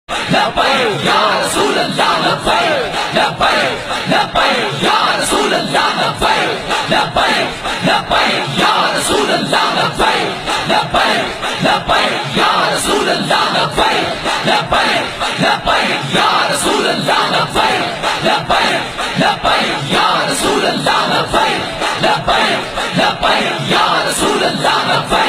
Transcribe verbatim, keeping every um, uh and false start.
لبيك يا رسول الله لبيك لبيك لبيك يا رسول الله لبيك لبيك لبيك يا رسول الله لبيك لبيك لبيك يا رسول الله لبيك لبيك لبيك يا رسول الله لبيك لبيك لبيك يا رسول الله لبيك لبيك لبيك يا رسول الله لبيك